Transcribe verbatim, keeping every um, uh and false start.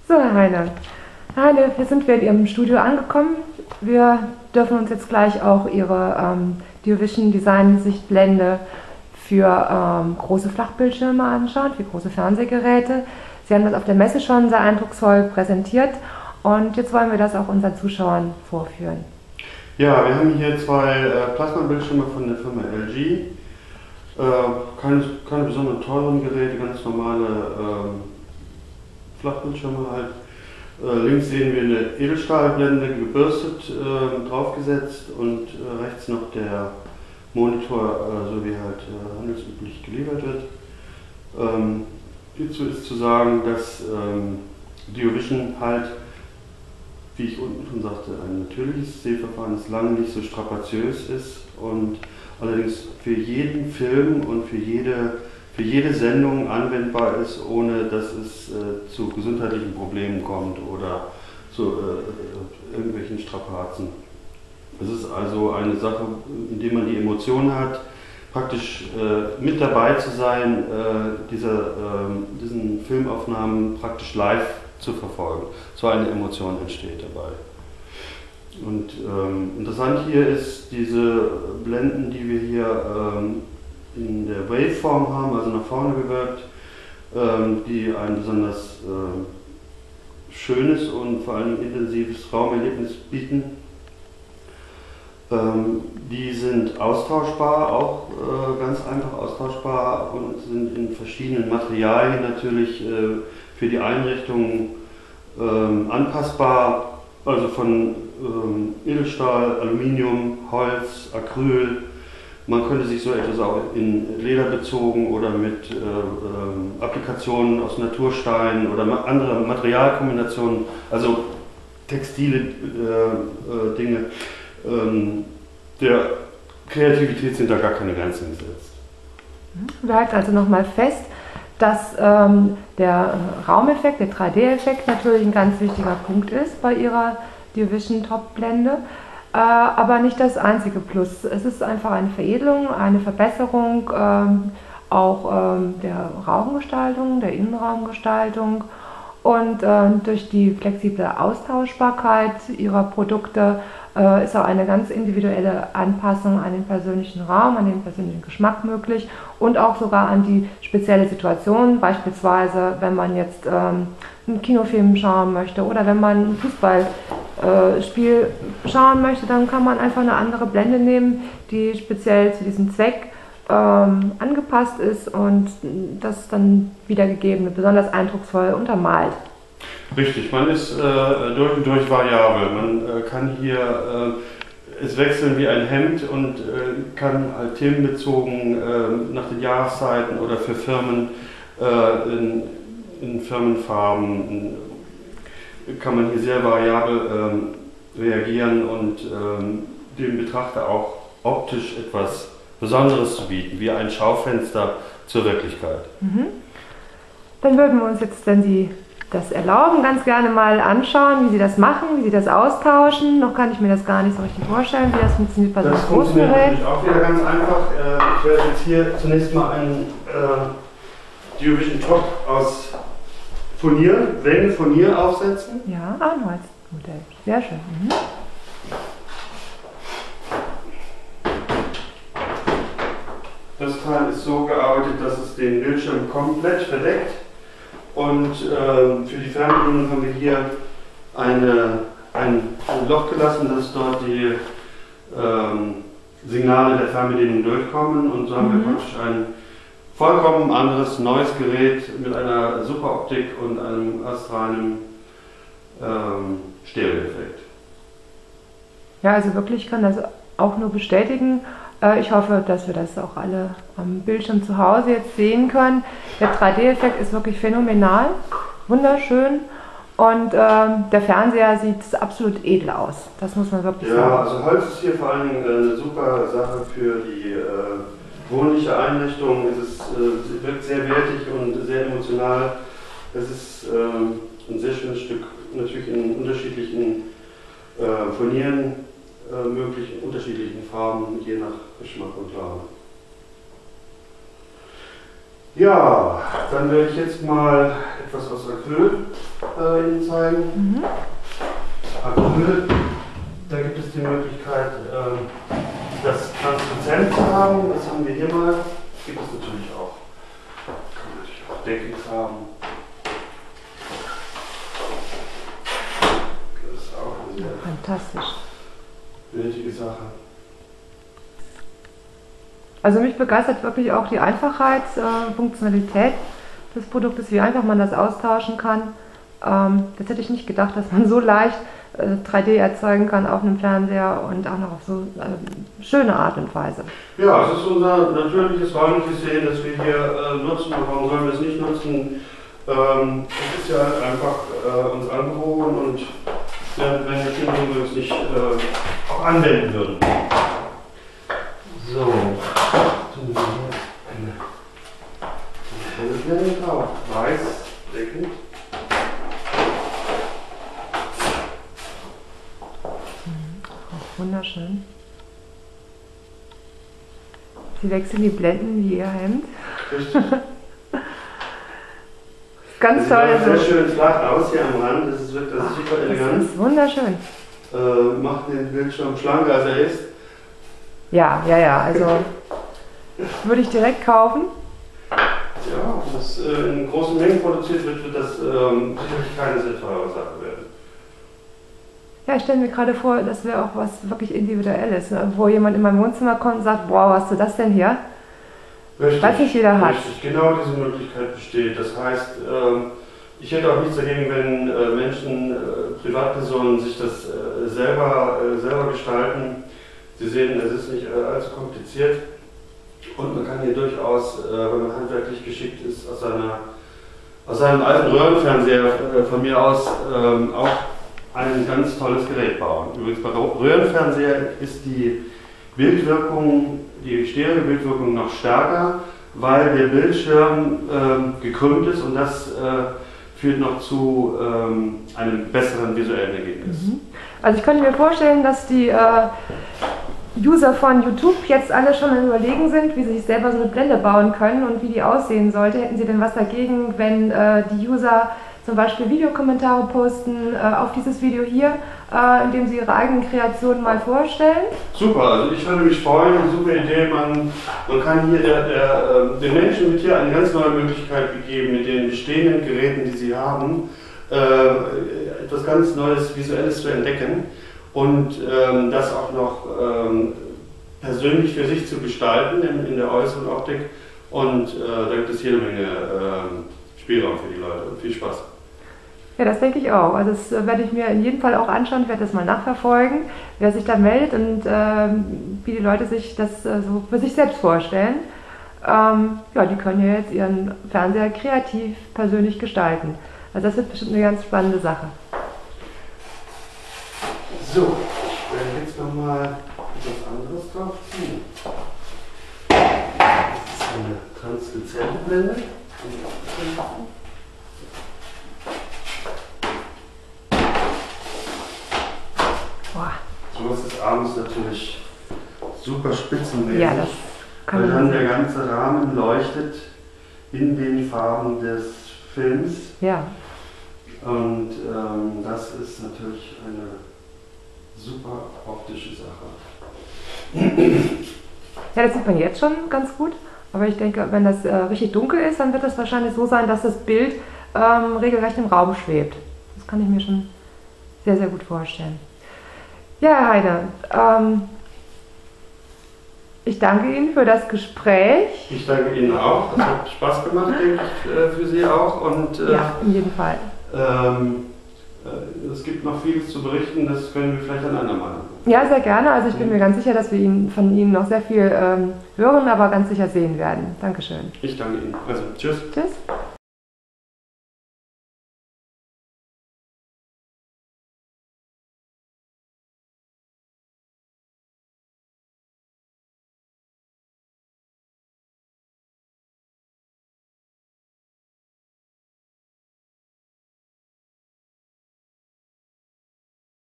So, Herr Heine. Herr Heine, hier sind wir in Ihrem Studio angekommen. Wir dürfen uns jetzt gleich auch Ihre ähm, dioVision Design Sichtblende für ähm, große Flachbildschirme anschauen, für große Fernsehgeräte. Sie haben das auf der Messe schon sehr eindrucksvoll präsentiert und jetzt wollen wir das auch unseren Zuschauern vorführen. Ja, wir haben hier zwei äh, Plasmabildschirme von der Firma L G. Äh, keine, keine besonders teuren Geräte, ganz normale äh, Flachbildschirme halt. Äh, links sehen wir eine Edelstahlblende gebürstet, äh, draufgesetzt und äh, rechts noch der Monitor, äh, so wie halt äh, handelsüblich geliefert wird. Ähm, hierzu ist zu sagen, dass ähm, dioVision halt, wie ich unten schon sagte, ein natürliches Sehverfahren ist, lange nicht so strapaziös ist und allerdings für jeden Film und für jede, für jede Sendung anwendbar ist, ohne dass es äh, zu gesundheitlichen Problemen kommt oder zu äh, irgendwelchen Strapazen. Es ist also eine Sache, in der man die Emotion hat, praktisch äh, mit dabei zu sein, äh, diese, äh, diesen Filmaufnahmen praktisch live zu verfolgen. So eine Emotion entsteht dabei. Und ähm, interessant hier ist diese Blenden, die wir hier ähm, in der Waveform haben, also nach vorne gewölbt, ähm, die ein besonders äh, schönes und vor allem intensives Raumerlebnis bieten. Ähm, die sind austauschbar, auch äh, ganz einfach austauschbar und sind in verschiedenen Materialien natürlich äh, für die Einrichtung ähm, anpassbar, also von ähm, Edelstahl, Aluminium, Holz, Acryl. Man könnte sich so etwas auch in Leder bezogen oder mit äh, äh, Applikationen aus Naturstein oder ma andere Materialkombinationen, also textile äh, äh, Dinge. Ähm, der Kreativität sind da gar keine Grenzen gesetzt. Wir halten also nochmal fest, dass ähm, der Raumeffekt, der drei D-Effekt natürlich ein ganz wichtiger Punkt ist bei Ihrer dioVision Top-Blende, äh, aber nicht das einzige Plus. Es ist einfach eine Veredelung, eine Verbesserung ähm, auch ähm, der Raumgestaltung, der Innenraumgestaltung und äh, durch die flexible Austauschbarkeit Ihrer Produkte äh, ist auch eine ganz individuelle Anpassung an den persönlichen Raum, an den persönlichen Geschmack möglich und auch sogar an die spezielle Situation, beispielsweise wenn man jetzt ähm, einen Kinofilm schauen möchte oder wenn man ein Fußballspiel äh, schauen möchte, dann kann man einfach eine andere Blende nehmen, die speziell zu diesem Zweck ähm, angepasst ist und das dann wiedergegeben, besonders eindrucksvoll untermalt. Richtig, man ist äh, durch und durch variabel. Man äh, kann hier äh, es wechseln wie ein Hemd und äh, kann halt themenbezogen äh, nach den Jahreszeiten oder für Firmen äh, in, in Firmenfarben in, kann man hier sehr variabel ähm, reagieren und ähm, dem Betrachter auch optisch etwas Besonderes zu bieten, wie ein Schaufenster zur Wirklichkeit. Mhm. Dann würden wir uns jetzt, wenn Sie das erlauben, ganz gerne mal anschauen, wie Sie das machen, wie Sie das austauschen. Noch kann ich mir das gar nicht so richtig vorstellen, wie das funktioniert bei so einem großen Gerät. Das funktioniert auch wieder ganz einfach. Ich werde jetzt hier zunächst mal einen äh, dioVision Top aus Furnier, Längen Furnier aufsetzen. Ja, ein Holzmodell. Sehr schön. Mhm. Das Teil ist so gearbeitet, dass es den Bildschirm komplett verdeckt. Und äh, für die Fernbedienung haben wir hier eine, ein Loch gelassen, dass dort die ähm, Signale der Fernbedienung durchkommen. Und so haben mhm. wir praktisch ein vollkommen anderes, neues Gerät mit einer Superoptik und einem astreinen ähm, Stereoeffekt. Ja, also wirklich, ich kann das auch nur bestätigen. Ich hoffe, dass wir das auch alle am Bildschirm zu Hause jetzt sehen können. Der drei D-Effekt ist wirklich phänomenal, wunderschön und ähm, der Fernseher sieht absolut edel aus. Das muss man wirklich ja, sagen. Ja, also Holz ist hier vor allen Dingen eine super Sache für die äh, wohnliche Einrichtung. Es ist, äh, wirkt sehr wertig und sehr emotional. Es ist äh, ein sehr schönes Stück, natürlich in unterschiedlichen äh, Furnieren. Äh, möglich in unterschiedlichen Farben, je nach Geschmack und Laune. Ja, dann werde ich jetzt mal etwas aus Acryl äh, Ihnen zeigen. Mhm. Acryl, da gibt es die Möglichkeit, äh, das transparent zu haben. Das haben wir hier mal. Gibt es natürlich auch. Kann man natürlich auch Deckings haben. Das ist auch eine sehr Fantastisch. nötige Sache. Also mich begeistert wirklich auch die Einfachheit, äh, Funktionalität des Produktes, wie einfach man das austauschen kann. Ähm, das hätte ich nicht gedacht, dass man so leicht äh, drei D erzeugen kann auf einem Fernseher und auch noch auf so äh, schöne Art und Weise. Ja, es ist unser natürliches räumliches Sehen, das wir hier äh, nutzen. Und warum sollen wir es nicht nutzen? Ähm, es ist ja einfach äh, uns angeboren und ja, wenn wir Kinder es nicht äh, auch anwenden würden. So, tun wir hier eine Blende drauf, weiß, deckend. Auch wunderschön. Sie wechseln die Blenden wie ihr Hemd. Richtig. Ganz toll. toll. Das sieht sehr schön flach aus hier am Rand, das ist wirklich das ist super elegant. Das ist wunderschön. Äh, macht den Bildschirm schlanker als er ist. Ja, ja, ja, also würde ich direkt kaufen. Ja, wenn das äh, in großen Mengen produziert wird, wird das ähm, sicherlich keine sehr teure Sache werden. Ja, ich stelle mir gerade vor, das wäre auch was wirklich Individuelles, ne? Wo jemand in mein Wohnzimmer kommt und sagt, wow, hast du das denn hier? Richtig, was nicht jeder hat. Richtig, genau diese Möglichkeit besteht. Das heißt, ähm, ich hätte auch nichts dagegen, wenn äh, Menschen, äh, Privatpersonen sich das äh, selber, äh, selber gestalten. Sie sehen, es ist nicht äh, allzu kompliziert und man kann hier durchaus, äh, wenn man handwerklich geschickt ist, aus, seiner, aus seinem alten Röhrenfernseher äh, von mir aus ähm, auch ein ganz tolles Gerät bauen. Übrigens bei Röhrenfernseher ist die Bildwirkung, die Stereobildwirkung noch stärker, weil der Bildschirm ähm, gekrümmt ist und das äh, führt noch zu ähm, einem besseren visuellen Ergebnis. Mhm. Also ich könnte mir vorstellen, dass die äh, User von YouTube jetzt alle schon am Überlegen sind, wie sie sich selber so eine Blende bauen können und wie die aussehen sollte. Hätten Sie denn was dagegen, wenn äh, die User zum Beispiel Videokommentare posten äh, auf dieses Video hier, äh, indem sie ihre eigenen Kreationen mal vorstellen? Super, also ich würde mich freuen, eine super Idee. Man, man kann hier der, der, äh, den Menschen mit hier eine ganz neue Möglichkeit gegeben, mit den bestehenden Geräten, die sie haben, äh, etwas ganz Neues, Visuelles zu entdecken und ähm, das auch noch ähm, persönlich für sich zu gestalten in, in der äußeren Optik. Und äh, da gibt es jede Menge äh, Spielraum für die Leute und viel Spaß. Ja, das denke ich auch. Also das werde ich mir in jedem Fall auch anschauen, werde das mal nachverfolgen, wer sich da meldet und ähm, wie die Leute sich das äh, so für sich selbst vorstellen. Ähm, ja, die können ja jetzt ihren Fernseher kreativ, persönlich gestalten. Also das wird bestimmt eine ganz spannende Sache. So, ich werde jetzt nochmal etwas anderes draufziehen. Das ist eine transluzente Blende. So ist es abends natürlich super spitzenmäßig, ja, das kann weil man dann sehen. der ganze Rahmen leuchtet in den Farben des Films. Ja. Und ähm, das ist natürlich eine super optische Sache. Ja, das sieht man jetzt schon ganz gut, aber ich denke, wenn das äh, richtig dunkel ist, dann wird das wahrscheinlich so sein, dass das Bild ähm, regelrecht im Raum schwebt. Das kann ich mir schon sehr, sehr gut vorstellen. Ja, Herr Heine, ähm, ich danke Ihnen für das Gespräch. Ich danke Ihnen auch. Es hat Spaß gemacht, denke ich, äh, für Sie auch. Und, äh, ja, in jedem Fall. Ähm, äh, es gibt noch vieles zu berichten, das können wir vielleicht ein andermal machen. Ja, sehr gerne. Also ich bin mir ganz sicher, dass wir Ihnen, von Ihnen noch sehr viel ähm, hören, aber ganz sicher sehen werden. Dankeschön. Ich danke Ihnen. Also, tschüss. Tschüss.